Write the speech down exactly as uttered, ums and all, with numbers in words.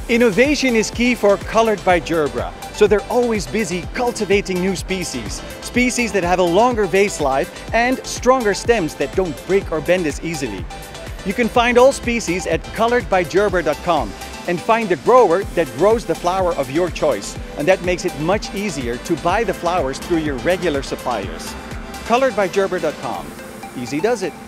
Innovation is key for Colored by Gerbera, so they're always busy cultivating new species. Species that have a longer vase life and stronger stems that don't break or bend as easily. You can find all species at colored by gerbera dot com and find the grower that grows the flower of your choice, and that makes it much easier to buy the flowers through your regular suppliers. colored by gerbera dot com. Easy does it.